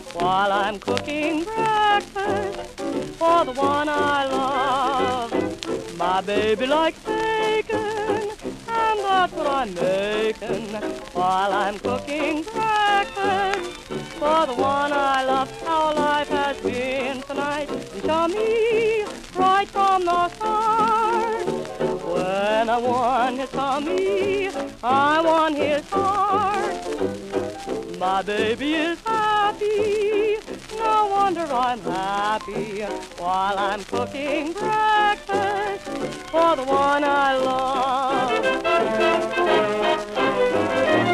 while I'm cooking breakfast for the one I love. My baby likes bacon, and that's what I'm making while I'm cooking breakfast for the one I love. Our life has been tonight chummy right from the start. When I won his tummy, I won his heart. My baby is happy, no wonder I'm happy while I'm cooking breakfast for the one I love.